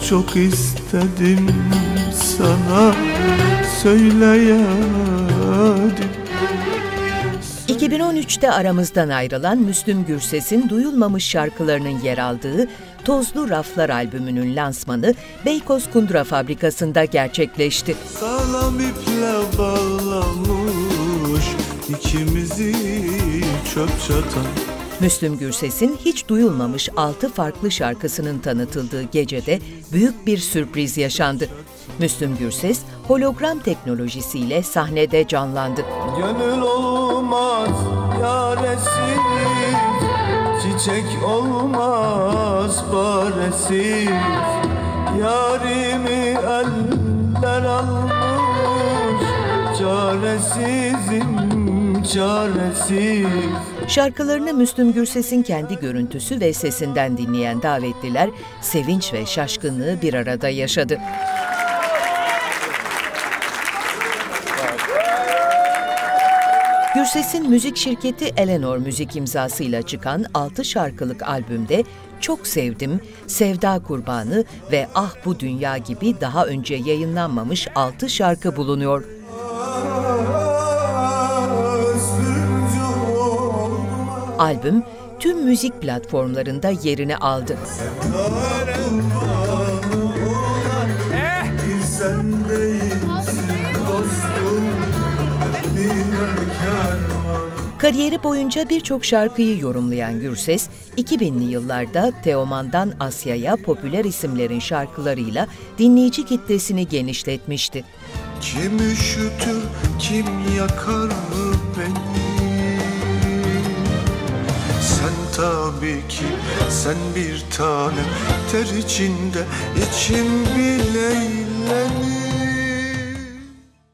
çok istedim sana söyleyemedim. 2013'te aramızdan ayrılan Müslüm Gürses'in duyulmamış şarkılarının yer aldığı Tozlu Raflar albümünün lansmanı Beykoz Kundura Fabrikası'nda gerçekleşti. Sağlam iple bağlamış ikimizi çöp çatan. Müslüm Gürses'in hiç duyulmamış 6 farklı şarkısının tanıtıldığı gecede büyük bir sürpriz yaşandı. Müslüm Gürses, hologram teknolojisiyle sahnede canlandı. Gönül olmaz yaresiz, çiçek olmaz paresiz, yarimi eller almış, çaresizim çaresiz. Şarkılarını Müslüm Gürses'in kendi görüntüsü ve sesinden dinleyen davetliler sevinç ve şaşkınlığı bir arada yaşadı. Gürses'in müzik şirketi Eleanor Müzik imzasıyla çıkan 6 şarkılık albümde Çok Sevdim, Sevda Kurbanı ve Ah Bu Dünya gibi daha önce yayınlanmamış 6 şarkı bulunuyor. Albüm tüm müzik platformlarında yerini aldı. Kariyeri boyunca birçok şarkıyı yorumlayan Gürses, 2000'li yıllarda Teoman'dan Asya'ya popüler isimlerin şarkılarıyla dinleyici kitlesini genişletmişti. Kim üşütür, kim yakar beni? Sen tabii ki, sen bir tanem, ter içinde içim bile